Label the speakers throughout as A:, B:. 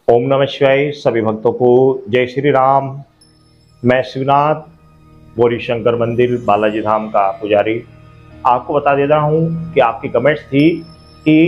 A: ओम नमः शिवाय। सभी भक्तों को जय श्री राम। मैं शिवनाथ, गौरी शंकर मंदिर बालाजी धाम का पुजारी आपको बता दे रहा हूँ कि आपकी कमेंट्स थी कि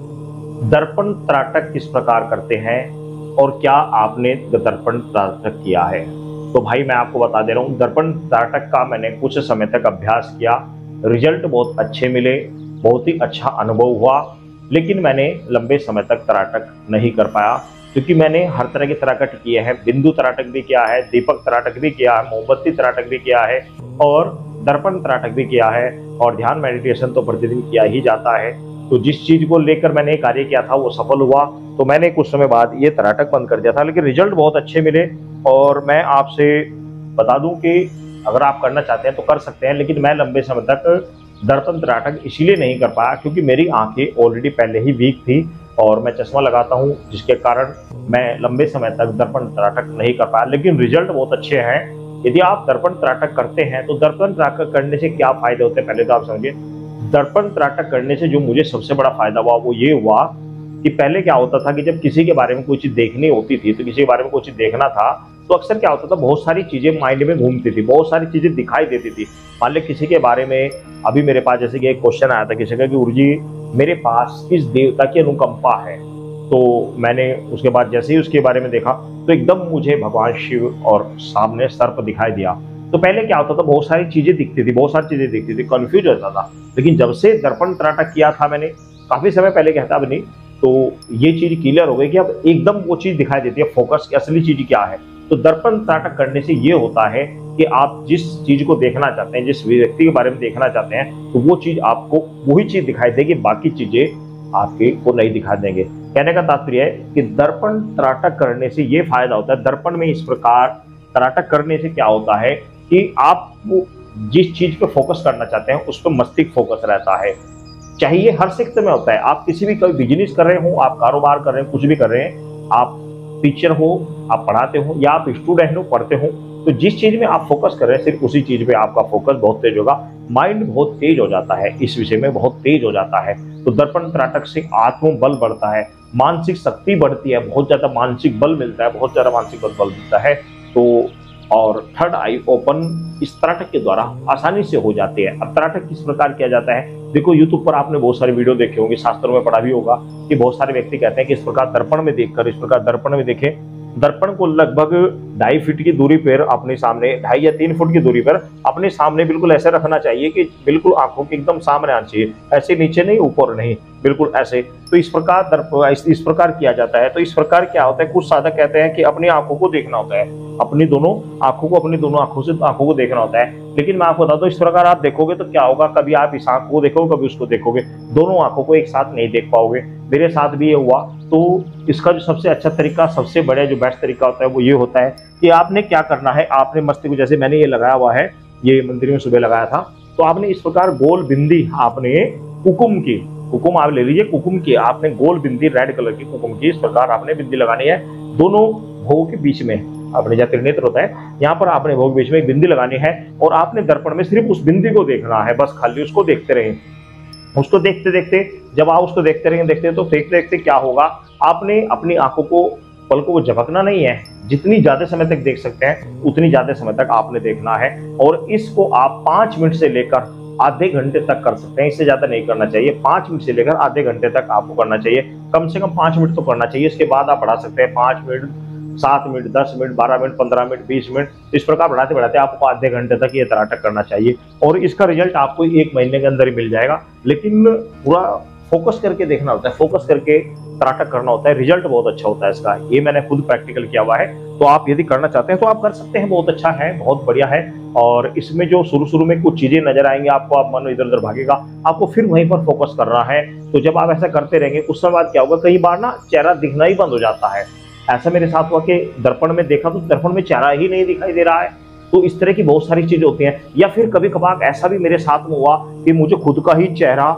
A: दर्पण त्राटक किस प्रकार करते हैं और क्या आपने दर्पण त्राटक किया है। तो भाई मैं आपको बता दे रहा हूँ, दर्पण त्राटक का मैंने कुछ समय तक अभ्यास किया, रिजल्ट बहुत अच्छे मिले, बहुत ही अच्छा अनुभव हुआ। लेकिन मैंने लंबे समय तक त्राटक नहीं कर पाया क्योंकि मैंने हर तरह के त्राटक किए हैं। बिंदु त्राटक भी किया है, दीपक त्राटक भी किया है, मोमबत्ती त्राटक भी किया है और दर्पण त्राटक भी किया है। और ध्यान मेडिटेशन तो प्रतिदिन किया ही जाता है। तो जिस चीज को लेकर मैंने कार्य किया था वो सफल हुआ, तो मैंने कुछ समय बाद ये त्राटक बंद कर दिया था। लेकिन रिजल्ट बहुत अच्छे मिले और मैं आपसे बता दूं कि अगर आप करना चाहते हैं तो कर सकते हैं। लेकिन मैं लंबे समय तक दर्पण त्राटक इसीलिए नहीं कर पाया क्योंकि मेरी आंखें ऑलरेडी पहले ही वीक थी और मैं चश्मा लगाता हूं, जिसके कारण मैं लंबे समय तक दर्पण त्राटक नहीं कर पाया। लेकिन रिजल्ट बहुत अच्छे हैं। यदि आप दर्पण त्राटक करते हैं तो दर्पण त्राटक करने से क्या फायदे होते हैं पहले तो आप समझिए। दर्पण त्राटक करने से जो मुझे सबसे बड़ा फायदा हुआ वो ये हुआ कि पहले क्या होता था कि जब किसी के बारे में कोई चीज देखनी होती थी, तो किसी के बारे में कोई चीज देखना था तो अक्सर क्या होता था, बहुत सारी चीजें माइंड में घूमती थी, बहुत सारी चीजें दिखाई देती थी। मान ली किसी के बारे में, अभी मेरे पास जैसे कि एक क्वेश्चन आया था किसी का कि गुरुजी मेरे पास किस देवता की अनुकंपा है। तो मैंने उसके बाद जैसे ही उसके बारे में देखा तो एकदम मुझे भगवान शिव और सामने सर्प दिखाई दिया। तो पहले क्या होता था, बहुत सारी चीजें दिखती थी, बहुत सारी चीजें दिखती थी, कंफ्यूज होता था। लेकिन जब से दर्पण त्राटक किया था मैंने, काफी समय पहले कहता भी नहीं, तो ये चीज क्लियर हो गई कि अब एकदम वो चीज दिखाई देती है, फोकस की असली चीज क्या है। तो दर्पण त्राटक करने से ये होता है कि आप जिस चीज को देखना चाहते हैं, जिस व्यक्ति के बारे में देखना चाहते हैं, तो वो चीज आपको वही चीज दिखाई देगी, बाकी चीजें आपके को नहीं दिखा देंगे। कहने का तात्पर्य है कि दर्पण त्राटक करने से ये फायदा होता है। दर्पण में इस प्रकार त्राटक करने से क्या होता है कि आप जिस चीज पे फोकस करना चाहते हैं उस पर मस्तिष्क फोकस रहता है। चाहिए हर सेक्टर में होता है। आप किसी भी कोई बिजनेस कर रहे हो, आप कारोबार कर रहे हैं, कुछ भी कर रहे हैं, आप टीचर हो, आप पढ़ाते हो या आप स्टूडेंट हो, पढ़ते हो, तो जिस चीज में आप फोकस कर रहे हैं सिर्फ उसी चीज पे आपका फोकस बहुत तेज होगा, माइंड बहुत तेज हो जाता है, इस विषय में बहुत तेज हो जाता है। तो दर्पण त्राटक से आत्मबल बढ़ता है, मानसिक शक्ति बढ़ती है, बहुत ज्यादा मानसिक बल मिलता है, बहुत ज्यादा मानसिक बल मिलता है। तो और थर्ड आई ओपन इस त्राटक के द्वारा आसानी से हो जाती है। अब त्राटक किस प्रकार किया जाता है, देखो यूट्यूब पर आपने बहुत सारे वीडियो देखे होंगे, शास्त्रों में पढ़ा भी होगा कि बहुत सारे व्यक्ति कहते हैं कि इस प्रकार दर्पण में देखकर, इस प्रकार दर्पण में देखें। दर्पण को लगभग 2.5 फीट की दूरी पर अपने सामने, 2.5 या 3 फुट की दूरी पर अपने सामने बिल्कुल ऐसे रखना चाहिए कि बिल्कुल आंखों के एकदम सामने आना चाहिए, ऐसे नीचे नहीं, ऊपर नहीं, बिल्कुल ऐसे। तो इस प्रकार इस प्रकार किया जाता है। तो इस प्रकार क्या होता है, कुछ साधक कहते हैं कि अपनी आंखों को देखना होता है, अपनी दोनों आंखों को, अपनी दोनों आंखों से आंखों को देखना होता है। लेकिन मैं आपको बता दूं, इस प्रकार आप देखोगे तो क्या होगा, कभी आप इस आंख को देखोगे, कभी उसको देखोगे, दोनों आंखों को एक साथ नहीं देख पाओगे। मेरे साथ भी ये हुआ। तो इसका जो सबसे अच्छा तरीका, सबसे बढ़िया जो बेस्ट तरीका होता है वो ये होता है कि आपने क्या करना है, आपने मस्तिष्क, जैसे मैंने ये लगाया हुआ है, ये मंदिर में सुबह लगाया था, तो आपने इस प्रकार गोल बिंदी, आपने कुकुम की, कुकुम आप ले लीजिए, कुकुम की आपने गोल बिंदी, रेड कलर की कुकुम की, इस प्रकार आपने बिंदी लगानी है दोनों भोगों के बीच में। आपने जहाँ त्रिनेत्र होता है यहाँ पर आपने भोग बीच में एक बिंदी लगानी है और आपने दर्पण में सिर्फ उस बिंदी को देखना है, बस खाली उसको देखते रहे। उसको देखते देखते, जब आप उसको देखते रहेंगे, देखते तो देखते देखते क्या होगा, आपने अपनी आंखों को, पलकों को झपकना नहीं है, जितनी ज्यादा समय तक देख सकते हैं उतनी ज्यादा समय तक आपने देखना है। और इसको आप 5 मिनट से लेकर आधे घंटे तक कर सकते हैं, इससे ज्यादा नहीं करना चाहिए। 5 मिनट से लेकर आधे घंटे तक आपको करना चाहिए, कम से कम 5 मिनट तो करना चाहिए। इसके बाद आप बढ़ा सकते हैं 5 minute, 7 minute, 10 minute, 12 minute, 15 minute, 20 minute, इस प्रकार बढ़ाते बढ़ाते आपको आधे घंटे तक ये त्राटक करना चाहिए। और इसका रिजल्ट आपको 1 महीने के अंदर ही मिल जाएगा। लेकिन पूरा फोकस करके देखना होता है, फोकस करके त्राटक करना होता है, रिजल्ट बहुत अच्छा होता है इसका। ये मैंने खुद प्रैक्टिकल किया हुआ है। तो आप यदि करना चाहते हैं तो आप कर सकते हैं, बहुत अच्छा है, बहुत बढ़िया है। और इसमें जो शुरू में कुछ चीजें नजर आएंगी आपको, आप मन इधर उधर भागेगा, आपको फिर वहीं पर फोकस कर रहा है। तो जब आप ऐसा करते रहेंगे कुछ समय बाद क्या होगा, कई बार ना चेहरा दिखना ही बंद हो जाता है। ऐसा मेरे साथ हुआ कि दर्पण में देखा तो दर्पण में चेहरा ही नहीं दिखाई दे रहा है। तो इस तरह की बहुत सारी चीजें होती हैं। या फिर कभी कभार ऐसा भी मेरे साथ में हुआ कि मुझे खुद का ही चेहरा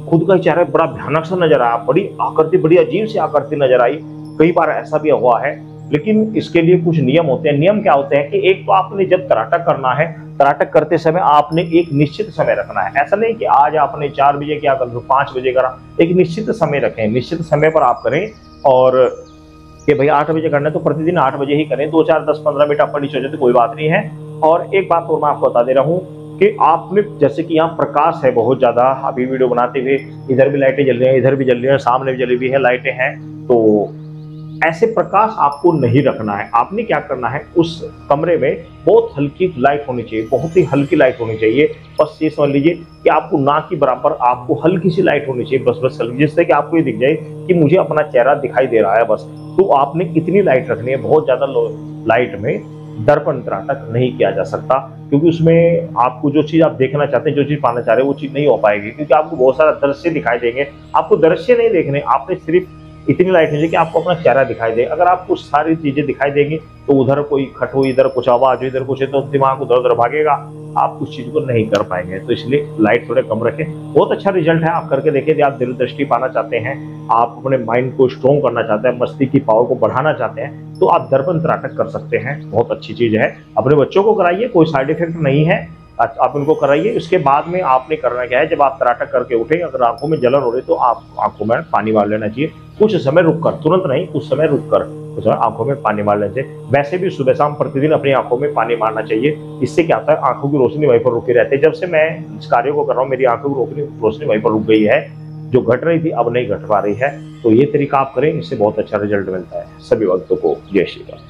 A: बड़ा भयानक सा नजर आया, बड़ी आकृति, बड़ी अजीब सी आकृति नजर आई। कई बार ऐसा भी हुआ है। लेकिन इसके लिए कुछ नियम होते हैं। नियम क्या होते हैं कि एक तो आपने जब त्राटक करना है, त्राटक करते समय आपने एक निश्चित समय रखना है। ऐसा नहीं कि आज आपने 4 बजे किया, कल 5 बजे करा, एक निश्चित समय रखें, निश्चित समय पर आप करें। और कि भाई 8 बजे करना है तो प्रतिदिन 8 बजे ही करें, 2 4 10 15 मिनट आपका नीचे हो जाए तो कोई बात नहीं है। और एक बात और मैं आपको बता दे रहा हूँ कि आपने जैसे कि यहाँ प्रकाश है बहुत ज्यादा, अभी वीडियो बनाते हुए इधर भी लाइटें जल रही हैं, इधर भी जल रही हैं, सामने भी जली हुई है लाइटें हैं, तो ऐसे प्रकाश आपको नहीं रखना है। आपने क्या करना है, उस कमरे में बहुत हल्की लाइट होनी चाहिए, बहुत ही हल्की लाइट होनी चाहिए। बस ये समझ लीजिए कि आपको ना के बराबर आपको हल्की सी लाइट होनी चाहिए, बस हल्की, जिससे कि आपको ये दिख जाए कि मुझे अपना चेहरा दिखाई दे रहा है बस। तो आपने कितनी लाइट रखनी है, बहुत ज्यादा लाइट में दर्पण त्राटक नहीं किया जा सकता, क्योंकि उसमें आपको जो चीज आप देखना चाहते हैं, जो चीज पाना चाह रहे हैं, वो चीज नहीं हो पाएगी, क्योंकि आपको बहुत सारा दृश्य दिखाई देंगे। आपको दृश्य नहीं देखने, आपने सिर्फ इतनी लाइट नहीं कि आपको अपना चेहरा दिखाई दे। अगर आपको सारी चीजें दिखाई देंगी तो उधर कोई खट हो, इधर कुछ आवाज हो, इधर कुछ है, तो दिमाग उधर उधर भागेगा, आप उस चीज को नहीं कर पाएंगे। तो इसलिए लाइट थोड़े कम रखें। बहुत अच्छा रिजल्ट है, आप करके देखिए। आप दिल दृष्टि पाना चाहते हैं, आप अपने माइंड को स्ट्रॉन्ग करना चाहते हैं, मस्ती की पावर को बढ़ाना चाहते हैं, तो आप दर्पण त्राटक कर सकते हैं। बहुत अच्छी चीज है, अपने बच्चों को कराइए, कोई साइड इफेक्ट नहीं है। आप उनको कराइए। उसके बाद में आपने करना क्या है, जब आप त्राटक करके उठे, अगर आंखों में जलन हो रही तो आप आंखों में पानी मार लेना चाहिए, कुछ समय रुककर, तुरंत नहीं, कुछ समय रुककर कुछ समय आंखों में पानी मार लेना चाहिए। वैसे भी सुबह शाम प्रतिदिन अपनी आंखों में पानी मारना चाहिए। इससे क्या होता है, आंखों की रोशनी वहीं पर रुकी रहती है। जब से मैं इस कार्य को कर रहा हूँ, मेरी आंखों की रोशनी वहीं पर रुक गई है, जो घट रही थी अब नहीं घट पा रही है। तो ये तरीका आप करें, इससे बहुत अच्छा रिजल्ट मिलता है। सभी भक्तों को जय श्री राम।